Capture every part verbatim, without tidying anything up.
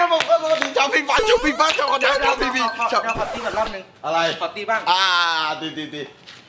ผมก็สวัสดีชาวพี่ฟ้าชาวพี่ฟ้าชาวคนไทยชาวพี่พี่ชาวขอตีแบบรอบนึงอะไรขอตีบ้างอ่าตีตีตี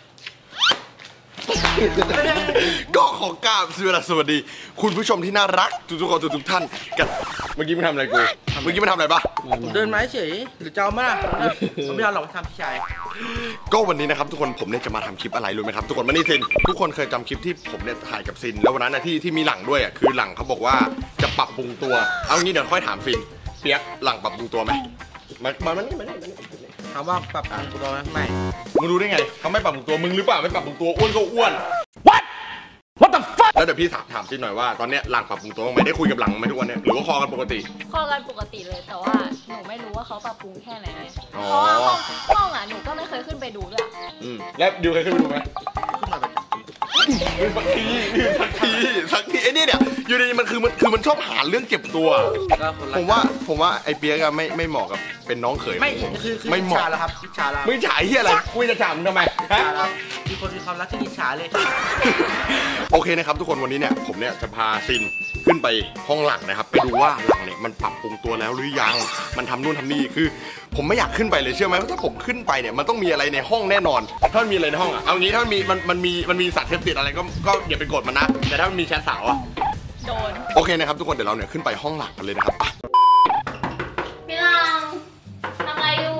ก็ขอกราบสวัสดีคุณผู้ชมที่น่ารักทุกๆคนทุกๆท่านกันเมื่อกี้มันทำอะไรกูเมื่อกี้มันทำอะไรปะเดินไม้เฉยหรือจะเอามาล่ะผมไม่เอาหรอกทำพี่ชายก็วันนี้นะครับทุกคนผมเนี่ยจะมาทำคลิปอะไรรู้ไหมครับทุกคนมานี่ซินทุกคนเคยจำคลิปที่ผมเนี่ยถ่ายกับซินแล้ววันนั้นนะที่ที่มีหลังด้วยอ่ะคือหลังเขาบอกว่าจะปรับปรุงตัวเอางี้เดี๋ยวค่อยถามฟินเปียกหลังปรับปรุงตัวไหมมามามานี่มานี่มานี่ถามว่าปรับปรุงตัวไหมไม่มึงรู้ได้ไงเขาไม่ปรับปรุงตัวมึงหรือเปล่าไม่ปรับปรุงตัวอ้วนก็อ้วน what what the fuck แล้วเดี๋ยวพี่ถามถามซินหน่อยว่าตอนเนี้ยหลังปรับปรุงตัวไม่ได้คุยกับหลังไหมทุกวันเนี่ยหรือว่าคอกันปกติคอกันปกติเลยแต่ว่าหนูไม่รู้ว่าเขาปรับปรุงแค่ไหนเพราะว่าห้องห้องอ่ะหนูก็ไม่เคยขึ้นไปดูด้วยอืมแล้วดิวเคยขึ้นไปดูไหมขึ้นมาแบบสักทีสักทีสักทีไอ้นี่เนี่ยอยู่ดีมันคือมันคือมันชอบหาเรื่องเจ็บตัวผมว่าผมว่าไอ้เปียกไม่ไม่เหมาะกับเป็นน้องเขยไม่คือคือไม่เหมาะแล้วครับอิจฉาแล้วไม่ฉายเฮียอะไรคุยจะฉามทำไมฮะมีคนมีความรักที่อิจฉาเลยโอเคนะครับทุกคนวันนี้เนี่ยผมเนี่ยจะพาซินขึ้นไปห้องหลังนะครับไปดูว่าหลังเนี่ยมันปรับปรุงตัวแล้วหรือยังมันทำนู่นทำนี่คือผมไม่อยากขึ้นไปเลยเชื่อไหมว่าถ้าผมขึ้นไปเนี่ยมันต้องมีอะไรในห้องแน่นอนถ้ามันมีอะไรในห้องอะเอางี้ถ้ามันมีมันมันมีมันมีสารเสพติดอะไรก็ก็อย่าไปกดมันนะแต่ถ้ามันมีแชทสาวอะโดนโอเคนะครับทุกคนเดี๋ยวเราเนี่ยขึ้นไปห้องหลังกันเลยนะครับพี่ลังทำอะไรอยู่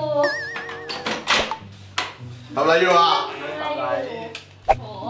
ทำอะไรอยู่อ่ะโอ้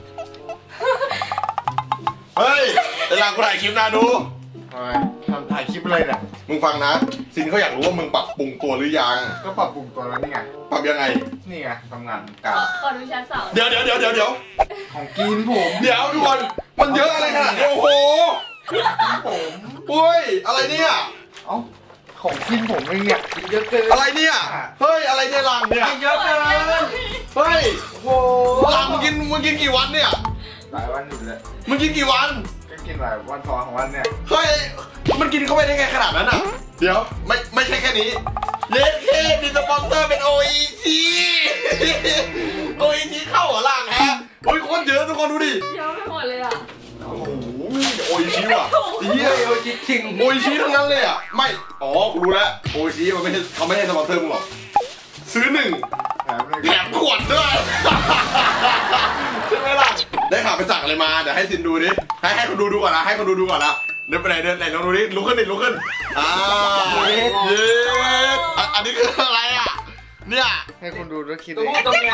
เฮ้ยเวลากูถ่ายคลิปนะดูทำไมทำถ่ายคลิปอะไรเนี่ยมึงฟังนะซินเขาอยากรู้ว่ามึงปรับปรุงตัวหรือยังก็ปรับปรุงตัวแล้วนี่ไงปรับยังไงนี่ไงทำงานการขอดูแชทสาวเดี๋ยวเดี๋ยวเดี๋ยวเดี๋ยวเดี๋ยวของกินผมเดี๋ยวทุกคนมันเยอะอะไรขนาดนี้โอ้โหผมเฮ้ยอะไรเนี่ยเอ้าของกินผมเองเนี่ยเยอะเกินอะไรเนี่ยเฮ้ยอะไรเนี่ยลังเนี่ยเยอะเกินเฮ้ยโอ้ลังมึงกินมึงกินกี่วันเนี่ยหลายวันอยู่เลยมึงกินกี่วันก็กินหลายวันสองของวันเนี่ยเฮ้ยมันกินเข้าไปได้ไงขนาดนั้นอ่ะเดี๋ยวไม่ไม่ใช่แค่นี้เลดเคมีสปอนเซอร์เป็นโออีทีโออีทีเข้าหัวล่างฮะโอ้ยคนเยอะทุกคนดูดิเยอะไปหมดเลยอ่ะโอ้โหโออีทีว่ะเฮียโออีทีจริงโออีทีทั้งนั้นเลยอ่ะไม่อ๋อกูรู้แล้วโออีทีมันไม่ใช่เขาไม่ใช่สปอนเซอร์มึงหรอกซื้อหนึ่งแถมขวดด้วยใช่ไหมล่ะได้ข่าวไปสั่งอะไรมาเดี๋ยวให้ซินดูดิให้ให้คนดูดูก่อนนะให้คนดูดูก่อนนะเดินไปไหนเดินไหนลองดูดิลุกขึ้นดิลุกขึ้นอ่าเย็ดเย็ดอันนี้คืออะไรอ่ะเนี่ยให้คนดูด้วยคิดตรงนี้ตรงนี้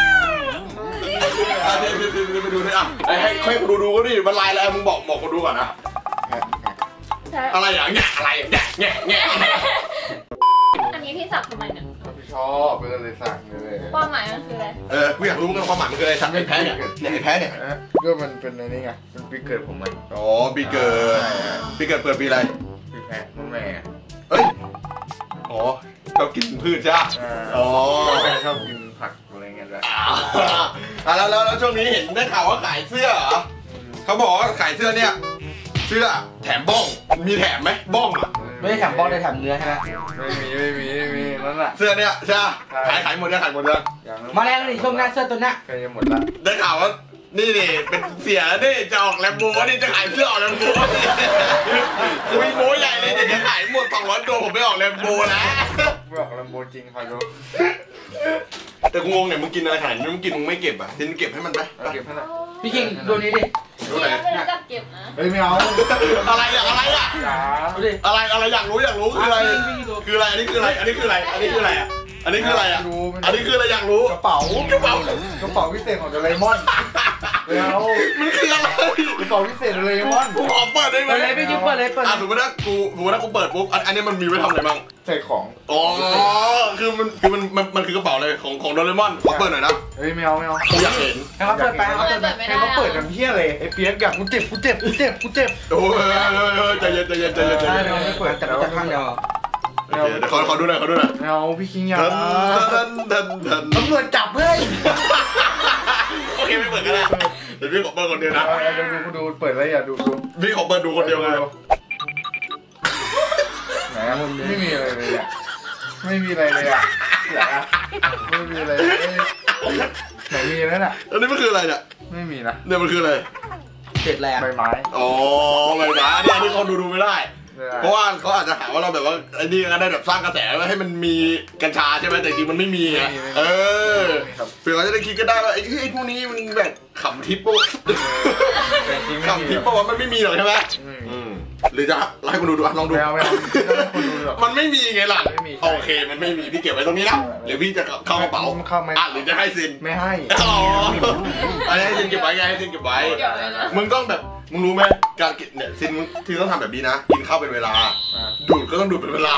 อ่ะเดี๋ยวเดี๋ยวเดี๋ยวไปดูดิอ่ะให้ให้คนดูดูก็ดิมันลายอะไรมึงบอกบอกคนดูก่อนนะอะไรอ่ะแง่อะไรแง่แง่แง่อันนี้พี่สักทำไมเนี่ยชอบเลยเลยสั่งเลยความหมายมันคืออะไรเออกูอยากรู้กันความหมายมันคืออะไรสั่งไอ้แพ้เนี่ยเนี่ยไอ้แพ้เนี่ยก็มันเป็นอะไรนี่ไงเป็นปีเกิดผมมันอ๋อปีเกิดปีเกิดเปิดปีอะไรปีแพ้น้องแม่เอ้ยอ๋อชอบกินพืชจ้าอ๋อชอบกินผักอะไรเงี้ยด้วยอ่าแล้วแล้วช่วงนี้เห็นได้ข่าวว่าขายเสื้อเหรอเขาบอกว่าขายเสื้อเนี่ยเสื้อแถมบ้องมีแถมไหมบ้องอ่ะไม่ได้แถมบ้องได้แถมเนื้อใช่ไหมไม่มีไม่มีไม่มีนั่นแหละเสื้อเนี่ยใช่ขายขายหมดยังขายหมดยังมาแล้วนี่ช่วงหน้าเสื้อตัวนี้ใกล้จะหมดละได้ข่าวว่านี่นี่เป็นเสียนี่จะออกแลมโบนี่จะขายเสื้อออกแลมโบคุยโม้ใหญ่เลยเดี๋ยวจะขายหมดสองร้อยตัวผมไม่ออกแลมโบนะไม่ออกแลมโบจริงค่ะโยแต่กูงงเนี่ยมึงกินอะไรขนาดนี้มึงกินมึงไม่เก็บอ่ะทิ้งเก็บให้มันไปเก็บให้ละพี่คิงดูนี้ดิดูไหนไม่จับเก็บนะเฮ้ยไม่เอาอะไรอะอะไรอะอะไรอะไรอยากรู้อยากรู้คืออะไรคืออะไรอันนี้คืออะไรอันนี้คืออะไรอันนี้คืออะไรอ่ะอันนี้คืออะไรอ่ะอันนี้คืออะไรอยากรู้กระเป๋ากระเป๋ากระเป๋าพิเศษของโดเรมอนแล้วมันคืออะไรกระเป๋าพิเศษโดเรมอนกูขอเปิดได้ไหมเปิดเลยพี่จิ๊บเปิดเลยเปิดอ่ะสมมติว่ากูสมมติว่ากูเปิดปุ๊บอันนี้มันมีไว้ทำอะไรบ้างใส่ของอ๋อคือมันคือมันมันมันคือกระเป๋าเลยของของโดเรมอนขอเปิดหน่อยนะเฮ้ยไม่เอาไม่เอากูอยากเห็นให้เขาเปิดไปเขาเปิดให้เขาเปิดกันเพี้ยเลยไอ้เปี๊ยกอยากกูเจ็บกูเจ็บกูเจ็บกูเจ็บโอ้ยใจเย็นใจเย็นใจเย็นใจเย็นไม่เปิดแต่จะข้างเดียวเดี๋ยวขอขอดูหน่อยขอดูหน่อยเอาพี่คิงยาดันดันดันตำรวจจับเฮ้ยโอเคไม่เปิดกันแล้วเดี๋ยวพี่ขอเปิดคนเดียวนะเดี๋ยวดูกูดูเปิดอะไรอย่าดูดูพี่ขอเปิดดูคนเดียวไงไหนไม่มีอะไรเลยอ่ะไม่มีอะไรเลยอ่ะไม่มีอะไรไหนมีนั่นอ่ะอันนี้มันคืออะไรเนี่ยไม่มีนะเนี่ยมันคืออะไรเศษแรงใบไม้อ๋อใบไม้เนี่ยอันนี้คนดูดูไม่ได้เเพราะว่าเขาอาจจะหาว่าเราแบบว่าไอ้นี่ก็ได้แบบสร้างกระแสว่าให้มันมีกัญชาใช่ไหมแต่จริงมันไม่มีอ่ะเออเผื่อเขาจะได้คิดก็ได้ว่าไอ้ไอ้พวกนี้มันแบบขำทิปปุ๊บขำทิปปุ๊บว่ามันไม่มีหรอกใช่ไหมหรือจะให้คุณดูดูลองดูมันไม่มีไงล่ะโอเคมันไม่มีพี่เก็บไว้ตรงนี้นะเดี๋ยวพี่จะเข้ากระเป๋าอ่ะหรือจะให้ซินไม่ให้อ๋ออันนี้ให้ซินเก็บไว้ไงให้ซินเก็บไว้มึงต้องแบบมึงรู้ไหมการกินเนี่ยซินมึงที่ต้องทำแบบนี้นะกินข้าวเป็นเวลาดูดก็ต้องดูดเป็นเวลา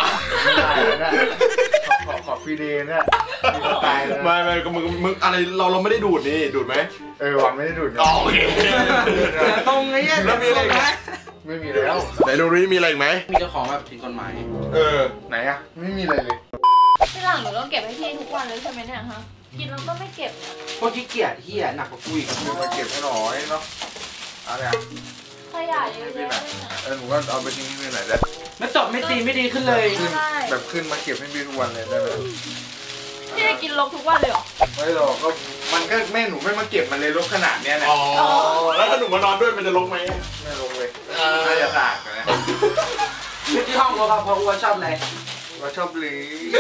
ขอขอฟรีเดย์เนี่ยตายเลยไม่ไม่ก็มึงมึงอะไรเราเราไม่ได้ดูดนี่ดูดไหมเออวันไม่ได้ดูดโอเคตรงไงเนี่ยแล้วมีอะไรไหมไม่มีแล้วไหนดูนี่มีอะไรไหมมีเจ้าของแบบผิดกฎหมายเออไหนอะไม่มีอะไรเลยพี่หลังหนูต้องเก็บให้พี่ทุกวันเลยใช่ไหมเนี่ยฮะกินแล้วก็ไม่เก็บพวกขี้เกียจเหี้ยหนักกว่ากูอีกมึงมาเก็บให้หน่อยเนาะอะไรอะขยะเยอะๆเออหนูก็เอาไปทิ้งที่ไหนได้ไม่จบไม่ตีไม่ดีขึ้นเลยแบบขึ้นมาเก็บให้พี่ทุกวันเลยได้ไหมพี่ได้กินลกทุกวันเลยเหรอไม่หรอกก็มันก็แม่หนูไม่มาเก็บมันเลยลกขนาดเนี้ยนะอ๋อแล้วถ้าหนูมานอนด้วยมันจะลกไหมไม่ลกเลยน่าจะตากนะที่ห้องเราครับเพราะว่าชอบอะไรว่าชอบลี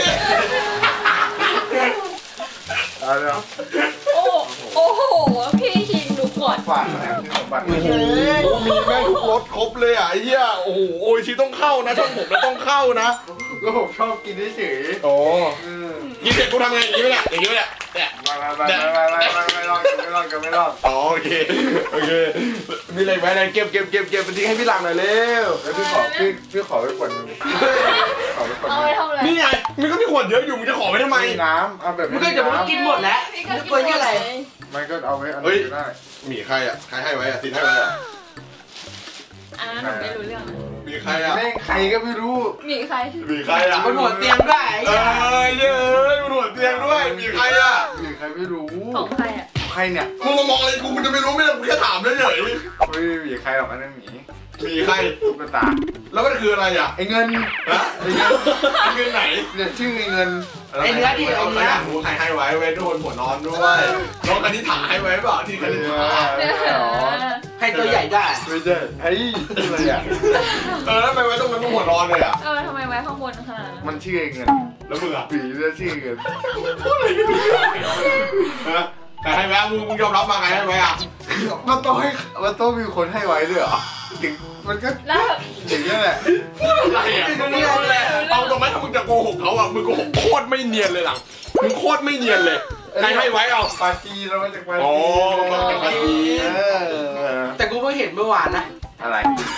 อะไรอ่ะโอ้โอ้โหพี่คิงดูก่อนฝากอะไรที่สมบัติโอ้โหมีแม่ทุกรสครบเลยอ่ะไอ้เหี้ยโอ้โหโอ้ยชีต้องเข้านะช่องผมไม่ต้องเข้านะก็ผมชอบกินเฉยโอ้กินเสร็จกูทำไงอย่างนี้ไหมเนี่ยอย่างนี้ไหมเนี่ยเนี่ยไม่ไม่ไม่ไม่ไม่ไม่ไม่รอดไม่รอดไม่รอดอ๋อโอเคโอเคมีอะไรไหมเนี่ยเก็บเก็บเก็บเก็บไปทิ้งให้พี่หลังหน่อยเร็วแล้วพี่ขอพี่พี่ขอไปคนนึงขอไปคนนึงนี่ไงมันก็มีขวดเยอะอยู่มึงจะขอไปทำไมน้ำเอาแบบมึงก็จะมึงกินหมดแล้วมึงกลัวยังไงมันก็เอาไว้อันนี้ได้หมีใครอ่ะใครให้ไว้อ่ะติดให้ไว้อ่ะอ่าหนูไม่รู้เรื่องมีใครอ่ะแม่งใครก็ไม่รู้มีใครมีใครอ่ะบนหัวเตียงด้วยเออเยอะบนหัวเตียงด้วยมีใครอ่ะมีใครไม่รู้ของใครอ่ะใครเนี่ยมึงมามองอะไรกูมึงจะไม่รู้ไม่ได้มึงแค่ถามเฉยๆไม่มีใครหรอกอันนั้นหมีมีใครตุ๊กตาแล้วมันคืออะไรอ่ะไอ้เงินฮะไอ้เงินไอ้เงินไหนเนี่ยชื่อไอ้เงินไอ้เนื้อดิไอ้เนื้อหูใครให้ไว้ไว้โดนหัวนอนด้วยน้องคณิษฐาให้ไว้เปล่าที่คณิษฐาให้ตัวใหญ่ได้ไม่ใช่ไอ้อะไรอ่ะเออแล้วทำไมไว้ตรงนั้นหัวนอนเลยอ่ะเออทำไมไว้ข้างบนขนาดนั้นมันชื่อไอ้เงินแล้วมึงอ่ะปีแล้วชื่อเงินพูดอะไรกันเนี่ยใครให้ไว้มึงมึงยอมรับมาใครให้ไว้อ่ะมันต้องให้มันต้องมีคนให้ไว้ด้วยเหรอถึงมันก็ถึงนั่นแหละพูดอะไรอ่ะมึงพูดอะไรเอาตรงไหมถ้ามึงจะโกหกเขาอ่ะมึงโกหกโคตรไม่เนียนเลยหลังมึงโคตรไม่เนียนเลยใครให้ไว้เอาปาจีเรามาจากปาจีอ๋อมาจากปาจีแต่กูเพิ่งเห็นเมื่อวานนะอะไร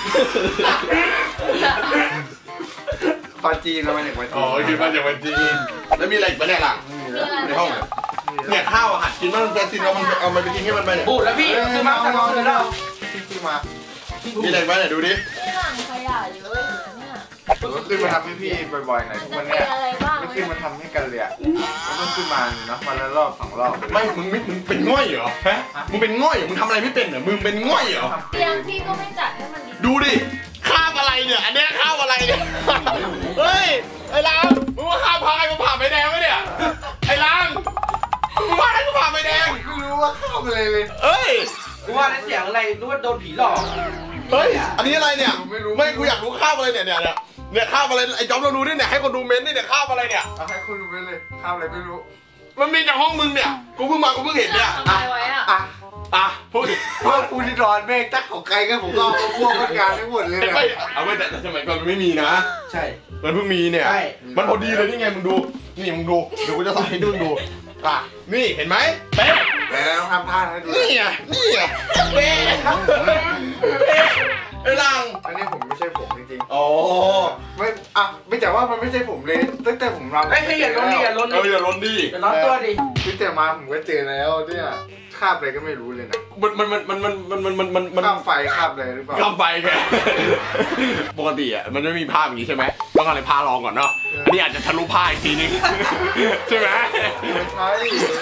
ปาจีเรามาจากปาจีอ๋อคือมาจากปาจีแล้วมีอะไรอีกไหมเนี่ยหลังในห้องเนี่ยข้าวอาหารกินมันเป็นสินเรามันเอามาไปกินให้มันไปเนี่ยบูดแล้วพี่คือมาจากนอนเลยแล้วที่มามีอะไรไหมเนี่ยดูดิพี่หลังขยะเยอะอยู่เนี่ยก็ขึ้นมาทำให้พี่บ่อยๆหน่อยทุกวันเนี้ยก็ขึ้นมาทำให้กันเลยอ่ะก็ขึ้นมาเนาะวันละรอบสองรอบไม่มึงมึงเป็นง่อยเหรอฮะมึงเป็นง่อยเหรอมึงทำอะไรไม่เป็นเหรอมึงเป็นง่อยเหรอเตียงพี่ก็ไม่จัดให้มันดูดิข้าวอะไรเนี่ยอันเนี้ยข้าวอะไรเนี่ยเฮ้ยไอ้ลางมึงว่าข้าวพายมึงผ่าไม่แดงไหมเนี่ยไอ้ลางมึงว่าให้กูผ่าไม่แดงไม่รู้ว่าข้าวอะไรเลยเอ้ยกูว่าเสียงอะไรรู้ว่าโดนผีหลอกเฮ้ยอันนี้อะไรเนี่ยไม่รู้ไม่กูอยากรู้ข้าวอะไรเนี่ยเนี่ยเนี่ยเนี่ยข้าวอะไรไอ้จอมเราดูนี่เนี่ยให้คนดูเม้นนี่เนี่ยข้าวอะไรเนี่ยเอาให้คนดูไปเลยข้าวอะไรไม่รู้มันมีจากห้องมึงเนี่ยกูเพิ่งมากูเพิ่งเห็นเนี่ยทำไมไว้อ่ะอ่ะอ่ะพูดพวกกูที่นอนเมฆตักของใครกันผมก็เอาพวกพนักงานทั้งหมดเลยไม่เอาไม่แต่สมัยก่อนมันไม่มีนะใช่มันเพิ่งมีเนี่ยมันพอดีเลยนี่ไงมึงดูนี่มึงดูเดี๋ยวกูจะใส่ให้ดูดูอ่ะนี่เห็นไหมเป๊ะแต่ต้องทำท่าให้ดูนี่ไงนี่ไงเป๊ะเป๊ะไอ้ลังอันนี้ผมไม่ใช่ผมจริงๆอ๋อไม่อ่ะไม่แต่ว่ามันไม่ใช่ผมเลยตั้งแต่ผมรำไม่ให้อย่าล้นดิอย่าล้นดิอย่าล้นดิอย่าล้นตัวดิตั้งแต่มาผมก็เจอแล้วเนี่ยคาบอะไรก็ไม่รู้เลยนะมันมันมันมันมันมันมันมันมันคาบไฟคาบอะไรหรือเปล่าคาบไฟแกปกติอ่ะมันไม่มีผ้าอย่างนี้ใช่ไหมต้องอะไรผ้ารองก่อนเนาะอันนี้อาจจะทะลุผ้าอีกทีนึงใช่ไหมใช่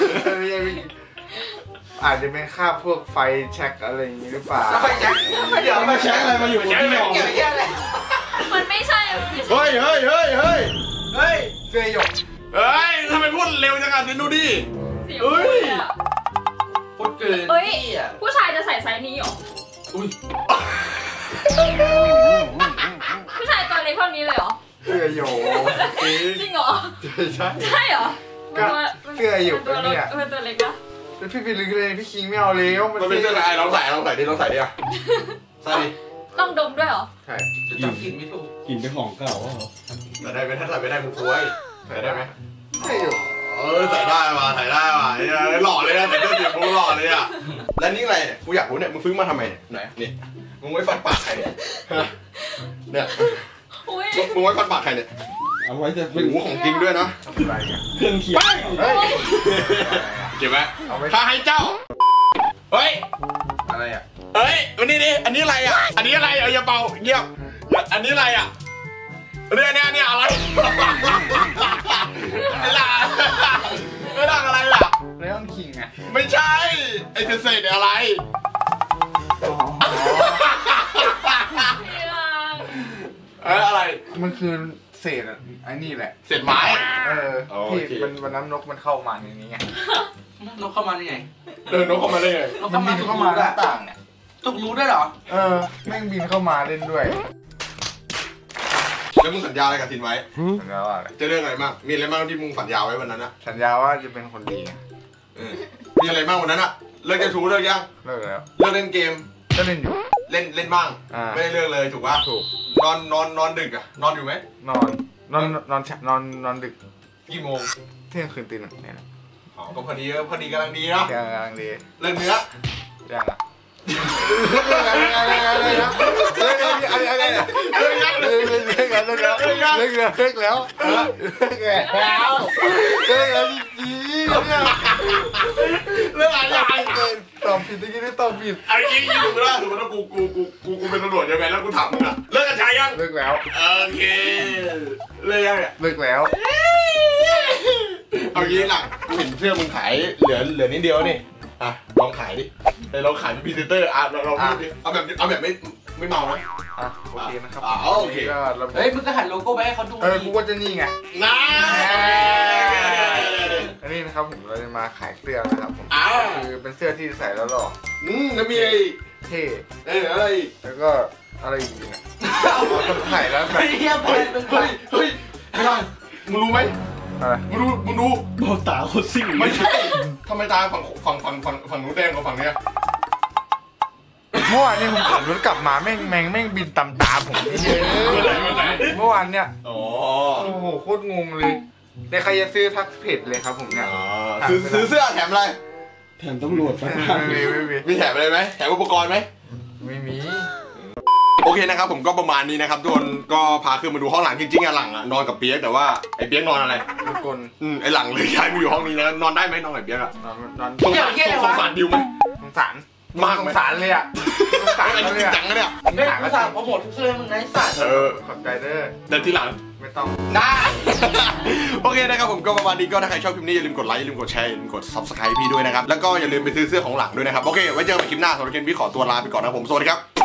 อาจจะเป็นค่าพวกไฟแช็กอะไรอย่างนี้หรือเปล่าไฟแช็กเดี๋ยวมาแช็กอะไรมาอยู่ที่นี่เกี่ยวกับอะไรมันไม่ใช่เฮ้ยเฮ้ยเฮ้ยเฮ้ยเฮ้ยเสื้อหยกเฮ้ยทำไมพูดเร็วจังอ่ะสิดูดิเฮ้ยพูดเกินเฮ้ยผู้ชายจะใส่ไซส์นี้หรออุ้ยผู้ชายตัวเล็กเท่านี้เลยเหรอเสื้อโยจริงเหรอใช่ใช่เหรอก็เสื้ออยู่ตัวเนี่ยเป็นตัวเล็กปะแล้วพี่ไปลึกเลยพี่คิงไม่เอาแล้วมันเป็นเสื้อลายลองใส่ลองใส่ดิลองใส่ดิอ่ะใส่ดิต้องดมด้วยเหรอใช่จะจำกินไม่ถูกกินเป็นของเก่าเหรอใส่ได้ไหมถ้าใส่ไม่ได้มึงซวยใส่ได้ไหมใช่อยู่เออใส่ได้มาใส่ได้มาหล่อเลยนะใส่เสื้อสีชมพูหล่อเลยอ่ะแล้วนี่อะไรเนี่ยกูอยากรู้เนี่ยมึงซื้อมาทำไมเนี่ยไหนนี่มึงไว้ฟันปากใครเนี่ยเนี่ยอุ้ยมึงไว้ฟันปากใครเนี่ยเอาไว้จะเป็นหูของจริงด้วยนะทำอะไรกันเครื่องเคียงเฮ้ยเก็บไว้เอาไว้ข้าให้เจ้าเฮ้ยอะไรอ่ะเฮ้ยวันนี้ดิอันนี้อะไรอ่ะอันนี้อะไรเอาอย่าเป่าเงียบอันนี้อะไรอ่ะเนี่ยเนี่ยเนี่ยอะไรไอ้หล่ะไอ้หล่ะอะไรล่ะไลออนคิงอ่ะไม่ใช่ไอ้เศษๆเนี่ยอะไร เอออะไรมันคือเศษอ่ะไอ้นี่แหละเศษไม้เออโอที่เคมันวันนั้นนกมันเข้ามาในนี้ไงนกเข้ามาได้ไงเดินนกเข้ามาได้ไงนกมันเข้ามาบินเข้ามาหน้าต่างเนี่ยตุกรู้ด้วยเหรอเออแม่งบินเข้ามาเล่นด้วยแล้วมึงสัญญาอะไรกับทินไว้สัญญาว่าอะไรจะเรื่องอะไรบ้างมีอะไรบ้างที่มึงสัญญาไว้วันนั้นอะสัญญาว่าจะเป็นคนดีไงเออมีอะไรบ้างวันนั้นอะเลิกจะชู้เลิกยังเลิกแล้วเลิกเล่นเกมก็เล่นอยู่เล่นเล่นบ้างอ่าไม่ได้เลิกเลยถูกป่ะถูกนอนนอนนอนดึกอะนอนอยู่ไหมนอนนอนนอนนอนนอนนอนดึกกี่โมงเที่ยงคืนตีหนึ่งเนี่ยนะอ๋อก็พอดีพอดีกำลังดีเนาะกำลังดีเลิกเนื้อยังอ่ะอะไรอะไรนะอะไรอะไรอะไรเลิกยังเลิกเลิกแล้วเลิกแล้วเลิกแล้วเลิกแล้วเลิกแล้วเลิกแล้วเลิกแล้วจริงๆเนี่ยเลิกอะไรยังตอบผิดตะกี้ได้ตอบผิดไอ้ยี่ยี่ถูกแล้วถูกแล้วกูกูกูกูกูเป็นตำรวจยังไงแล้วกูถามมึงอะเลิกกันชายยังเลิกแล้วโอเคเลิกยังเนี่ยเลิกแล้วเอางี้หลังกูเห็นเสื้อมึงขายเหลือเหลือนิดเดียวนี่อ่ะลองขายดิแต่เราขายเป็นพรีเซนเตอร์อ่ะเราเราพูดดิเอาแบบเอาแบบไม่ไม่เมานะอ่ะโอเคนะครับอ่าโอเคก็ระบบเฮ้ยมึงก็หันโลโก้ไปให้เขาดูเออกูว่าจะนี่ไงนะอันนี้นะครับผมเราจะมาขายเสื้อนะครับผมอ้าวคือเป็นเสื้อที่ใส่แล้วหล่ออืมแล้วมีอะไรอีกเท่เอออะไรอีกแล้วก็อะไรอีกเนี่ยคนถ่ายแล้วแบบเฮียไปเฮ้ยเป็นเฮ้ยเฮ้ยไม่ได้มึงรู้ไหมอะไรมึงดูมึงดูบอกตาโคตรซิ่งไม่ใช่ทำไมตาฝั่งฝั่งฝั่งฝั่งฝั่งนู้นแดงกว่าฝั่งเนี้ยเมื่อวานนี้ผมขับรถกลับมาแม่งแมงแม่งบินตามตาผมเยอะเมื่อไหร่เมื่อไหร่เมื่อวานเนี่ยอ๋อโอ้โหโคตรงงเลยแต่ใครจะซื้อทักเพจเลยครับผมเนี่ยซื้อซื้อเสื้อแถมอะไรแถมตำรวจไปไม่มีไม่มีมีแถมอะไรไหมแถมอุปกรณ์ไหมไม่มีโอเคนะครับผมก็ประมาณนี้นะครับทุกคนก็พาขึ้นมาดูห้องหลังจริงๆอะหลังอะนอนกับเปียกแต่ว่าไอ้เปียกนอนอะไรทุกคนอืมไอ้หลังเลยย้ายมาอยู่ห้องนี้นะนอนได้ไหมนอนกับเปียกอะนอนนอนสงสารสงสารดิวไหมสงสารมากไหมสงสารเลยอ่ะสงสารอันเขานี้เลจยริงจังนะเนี่ยเฮ้ยกูสั่งโปรโมททุกเสื้อให้มึงนะไอ้สัตว์เออขอบใจเด้อเดินที่หลังไม่ต้องได้ โอเคนะครับผมก็ประมาณนี้ก็ถ้าใครชอบคลิปนี้อย่าลืมกดไลค์อย่าลืมกดแชร์อย่าลืมกด ซับสไครบ์ พี่ด้วยนะครับแล้วก็อย่าลืมไปซื้อเสื้อของหลังด้วยนะครับโอเคไว้เจอกันใหม่คลิปหน้าสำหรับเกมพี่ขอตัวลาไปก่อนนะผมสวัสดีครับ